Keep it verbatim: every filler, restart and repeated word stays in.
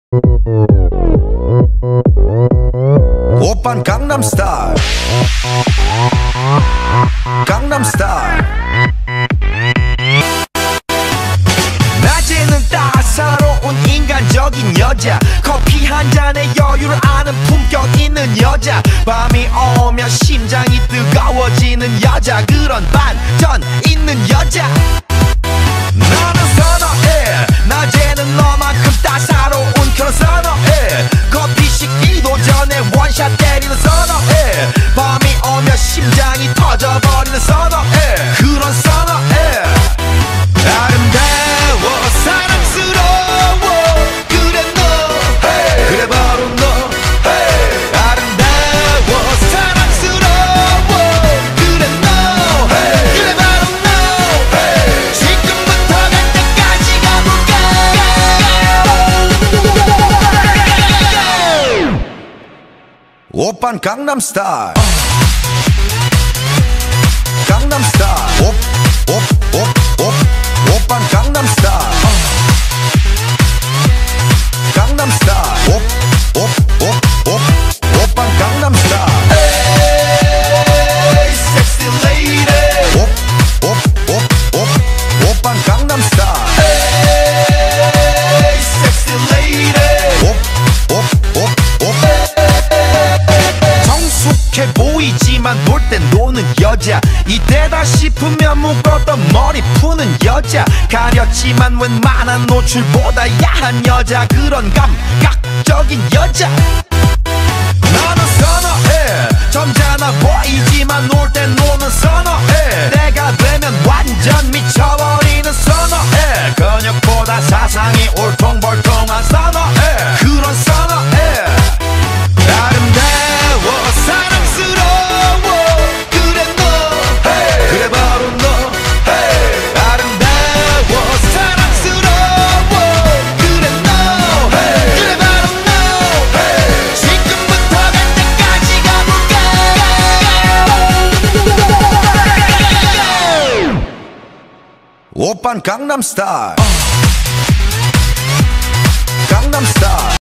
오빤 강남스타일 강남스타일 낮에는 따사로운 인간적인 여자 커피 한 잔에 여유를 아는 품격 있는 여자 밤이 오면 심장이 뜨거워지는 여자 그런 반전 있는 여자 나는 선어해 낮에는 너만큼 따사로운 그런 선어해 커피 식기도 전에 원샷 때리는 선어해 밤이 오면 심장이 터져버리는 선어해 그런 선어해 아름다워 사랑스러워 그래 너 hey. 그래 바로 너 hey. 아름다워 사랑스러워 그래 너 hey. 그래 바로 너 hey. 지금부터 갈 때까지 가볼까 오빤 강남스타일 강남스타일 옵옵옵옵 오빤 강남스타일 강남스타일 옵옵옵옵 오빤 강남스타일 에이 섹시 레이디 옵옵옵옵 오빤 강남스타일 에이 섹시 레이디 옵옵옵옵 성숙해 보이지만 놀 땐 노는 여자 이때다 싶으면 묶었던 머리 푸는 여자 가렸지만 웬만한 노출보다 야한 여자 그런 감각적인 여자 나는 선어해 점잖아 보이지만 놀 땐 노는 선어해 내가 되면 완전 미쳐버리는 선어해 근육보다 사상이 울퉁불퉁한 선어해 그런 선어해 아름다워 사랑스러워 그래 너 hey. 그래 바로 너 hey. 아름다워 사랑스러워 그래 너 hey. 그래 바로 너 hey. 지금부터 갈 때까지 가볼까 오빤 강남스타일 강남스타일